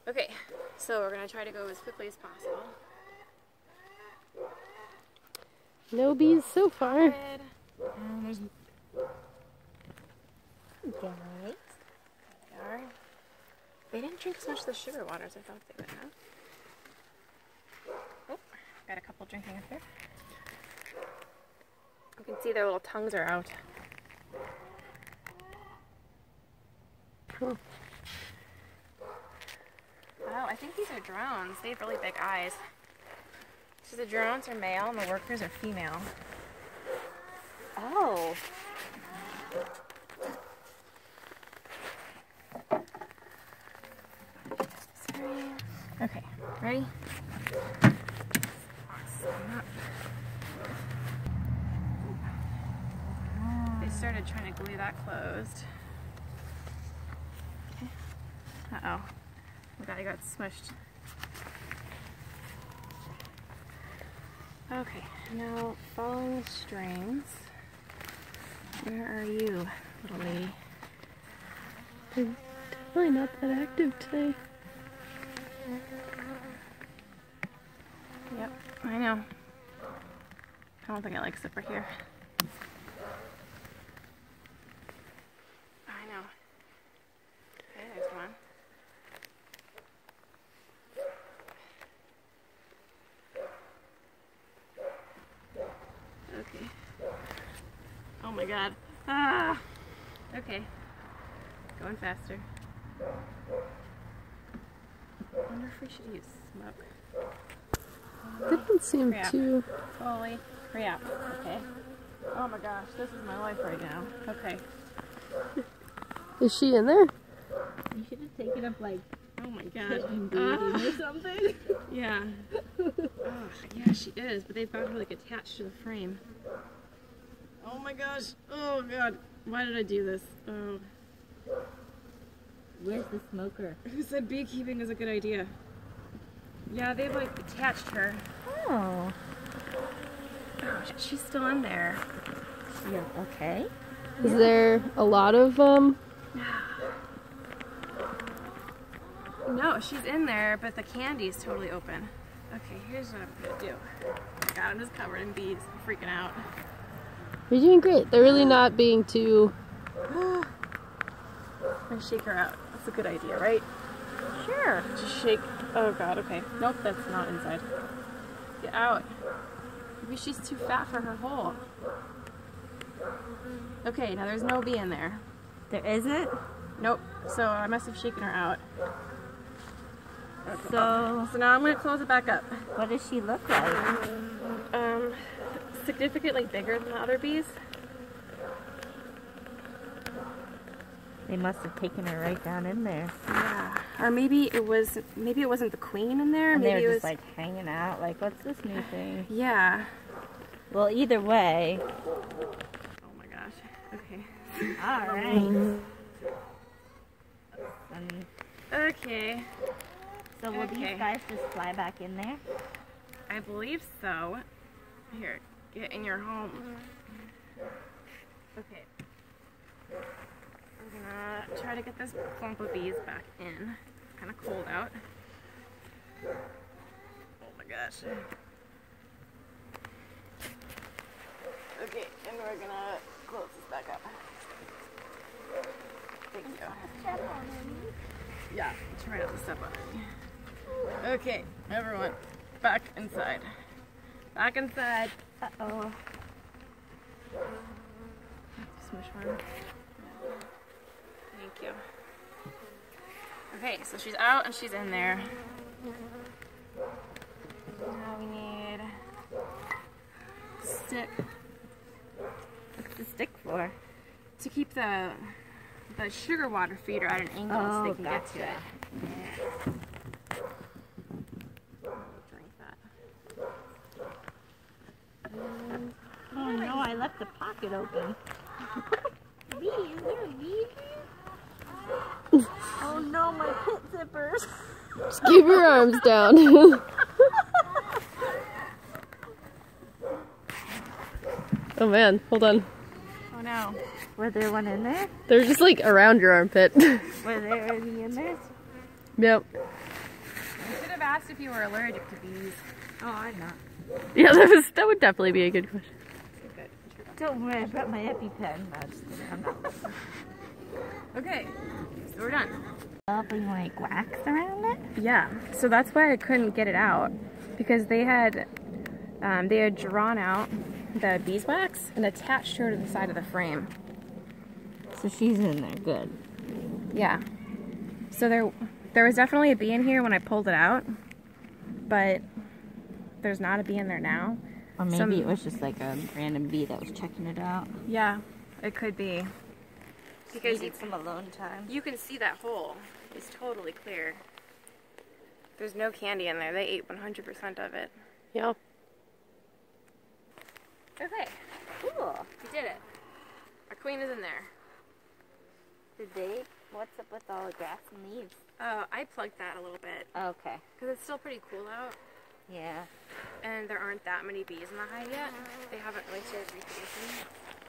Okay, so we're gonna try to go as quickly as possible. No bees so far. And there's... Guys. They are. They didn't drink as much of the sugar water as I thought they would have. Oh, got a couple drinking up there. You can see their little tongues are out. Cool. Oh, I think these are drones. They have really big eyes. So the drones are male and the workers are female. Oh. Okay, ready? They started trying to glue that closed. Okay. Uh-oh. The guy got smushed. Okay, now following the strings. Where are you, little lady? They're definitely not that active today. Yep, I know. I don't think it likes zipper here. I know. Okay, there's one. Okay. Oh my god. Ah! Okay. Going faster. I wonder if we should use smoke. Didn't seem Hurry up. too. Slowly. Hurry up. Okay. Oh my gosh, this is my life right now. Okay. Is she in there? You should have taken up like Oh my god. or something. Yeah. Oh, yeah, she is, but they've got her like attached to the frame. Oh my gosh. Oh god. Why did I do this? Oh. Where's the smoker? Who said beekeeping is a good idea? Yeah, they've like attached her. Oh. Oh, she's still in there. Yeah, okay. Is there a lot of No, she's in there, but the candy's totally open. Okay, here's what I'm gonna do. Oh my god, I'm just covered in bees. I'm freaking out. You're doing great. They're really not being too. I'm gonna shake her out. That's a good idea, right? Sure. Just shake. Oh god, okay. Nope, that's not inside. Get out. Maybe she's too fat for her hole. Okay, now there's no bee in there. There isn't? Nope. So I must have shaken her out. Okay. So So now I'm gonna close it back up. what does she look like? Significantly bigger than the other bees. They must have taken her right down in there. Yeah. Or maybe it wasn't the queen in there. And Maybe they it were was just like hanging out, like, what's this new thing? Yeah. Well, either way. Oh my gosh. Okay. Alright. Okay. So will Okay. these guys just fly back in there? I believe so. Here, get in your home. Okay. I'm gonna try to get this clump of bees back in. It's kind of cold out. Oh my gosh. Okay, and we're gonna close this back up. Thank you. Yeah, try not to step on it. Okay, everyone, back inside. Back inside. Uh-oh. Smush one. Thank you. Okay, so she's out and she's in there. Now we need a stick. What's the stick for? To keep the sugar water feeder at an angle so they can get to gotcha. it. Yeah. Drink that. Oh no, I left the pocket open. Bee, is there a bee? Oh no, my pit zippers. Just keep your arms down. Oh man, hold on. Oh no. Was there one in there? They're just like around your armpit. Was there any in there? Yep. asked if you were allergic to bees. Oh, I'm not. Yeah, that would definitely be a good question. Don't worry, I brought my EpiPen. No, just kidding, I'm not. Okay, so we're done. Putting like wax around it? Yeah, so that's why I couldn't get it out, because they had drawn out the beeswax and attached her to the side of the frame. So she's in there, good. Yeah. So there was definitely a bee in here when I pulled it out, but there's not a bee in there now. Or maybe it was just like a random bee that was checking it out. Yeah, it could be. Because needed some alone time. You can see that hole. It's totally clear. There's no candy in there. They ate 100% of it. Yep. Okay. Cool. We did it. Our queen is in there. Did they? What's up with all the grass and leaves? Oh, I plugged that a little bit. Okay. Because it's still pretty cool out. Yeah. And there aren't that many bees in the hive yet. They haven't really started reproducing.